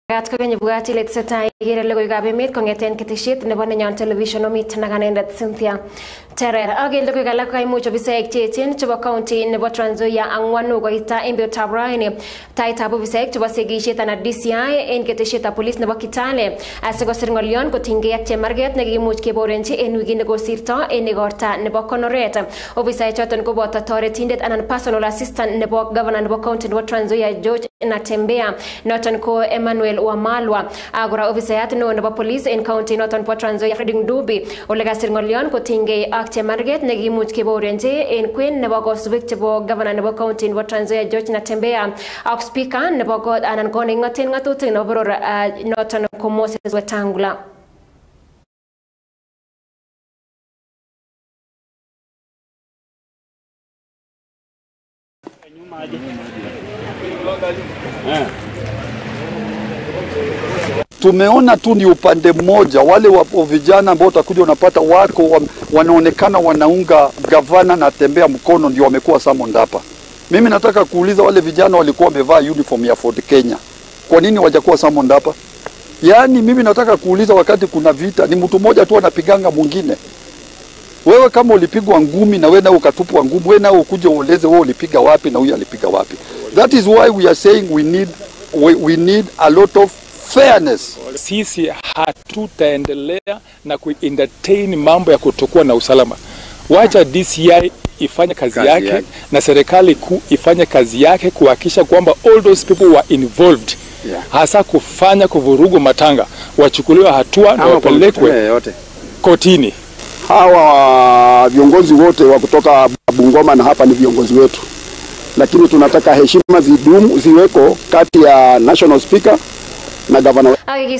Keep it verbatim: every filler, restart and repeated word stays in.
Gat kwenye bugati letiseta igere lego igabe mit kongeten kitishit nebo nenyon television omit naganendet Cynthia Terer agel lego igala kai mucho bisaik chechen chebo county nebo Trans Nzoia angwanu goita embio tabraini taitabu bisaik chebo segishit na D C I en kitishit police nebo Kitale asiko sirngolion kotinge ak chemarget nekimuch keborenchi en wiki negosirto en igorta nebo Konoret obisai choton koboto toretindet anan personal assistant nebo governor nebo county nebo Trans Nzoia George Natembea noton ko Emmanuel Wamalwa agora ofisayat no nebo police in county noton po Trans Nzoia Fred Ndubi olega sirngolion kotinge ak chemarget nekimuch keborenje en queen nebo gosubik chebo governor nebo county nebo Trans Nzoia George Natembea ak speaker nebo god anan koning ngaten ngatutik nebo boror noton ko Moses Wetangula. Tumeona tu ni upande mmoja, wale wa vijana ambao utakuja unapata wako wanaonekana wanaunga gavana na Tembea mkono ndio wamekuwa summoned hapa. Mimi nataka kuuliza wale vijana walikuwa wamevaa uniform ya Ford Kenya, kwa nini hawajakuwa summoned hapa? Yaani mimi nataka kuuliza, wakati kuna vita ni mtu mmoja tu anapiganga mwingine. Wewe kama ulipigwa ngumi na wewe na ukatupwa ngumi, wewe na ukuje ueleze wewe ulipiga wapi na huyu alipiga wapi. That is why we are saying we need we, we need a lot of fairness. Sisi hatutaendelea na kuentertain mambo ya kutokuwa na usalama. Wacha D C I ifanye kazi, kazi yake, yake na serikali kuu ifanye kazi yake kuhakikisha kwamba all those people were involved, yeah, hasa kufanya kuvurugu matanga wachukuliwe hatua na wapelekwe kotini. Hawa viongozi wote wa kutoka Bungoma na hapa ni viongozi wetu, lakini tunataka heshima zidumu ziweko kati ya national speaker na governor.